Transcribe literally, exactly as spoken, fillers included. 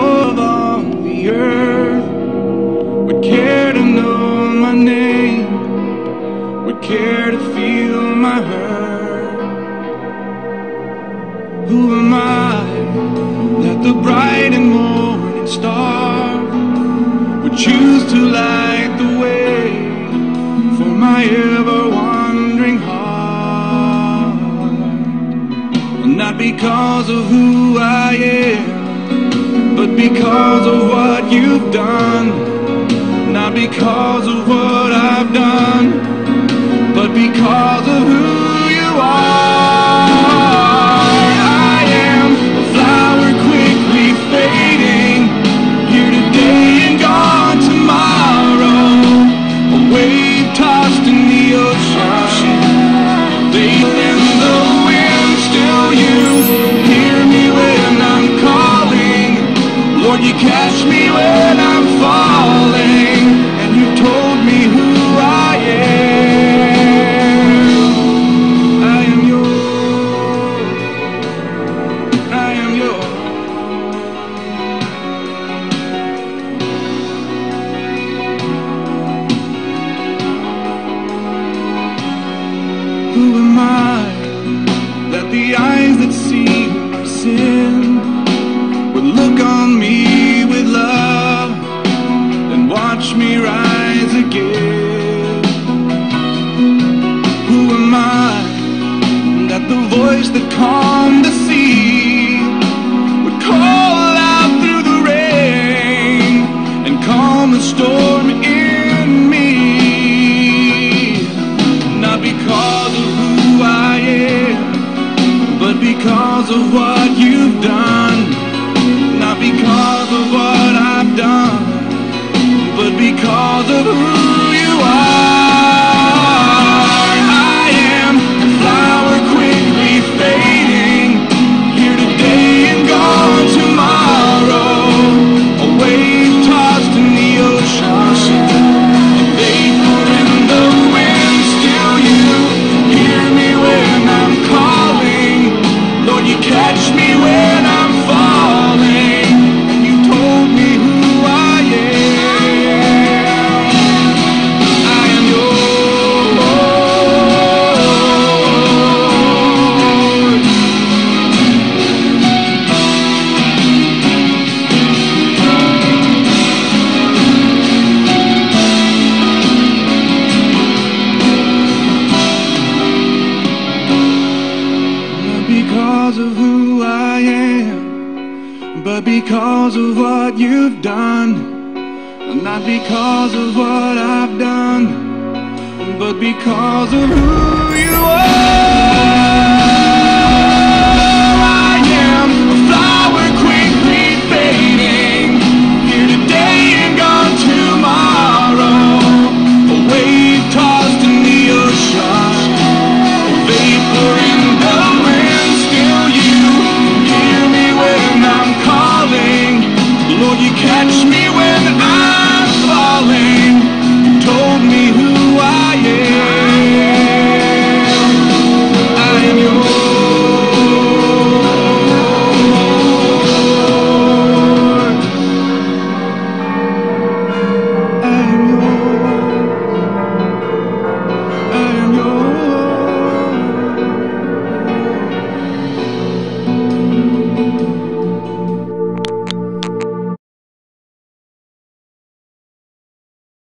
love on the earth would care to know my name, would care to feel my hurt? Who am I that the bright and morning star would choose to light the way for my ever-wandering heart? Not because of who I am, but because of what you've done. Not because of what I've done, but because of who you are. I am a flower quickly fading, here today and gone tomorrow, a wave tossed in the ocean, faith in the wind, still you hear me when I'm calling. Lord, you catch me when I'm falling, and you told me who I am. I am yours, I am yours. Who am I that the eyes that see my sin would look on me with love and watch me rise again? Who am I that the voice that calmed the sea would call out through the rain and calm the storm in me? Not because of who I am, but because of what you've done. Not because of what I've done, but because of who you are. I am a flower quickly fading, here today and gone tomorrow, a wave tossed in the ocean, a vapor in the wind, still you hear me when I'm calling. Lord, you catch me when I'm falling, and you told me who I am. I am Not because of who I am, but because of what you've done. Not because of what I've done, but because of who you are. I am a flower quickly fading, here today and gone tomorrow, a wave tossed in the ocean, a vapor in the wind, still you hear me when I'm calling. Lord, you catch me when I'm falling.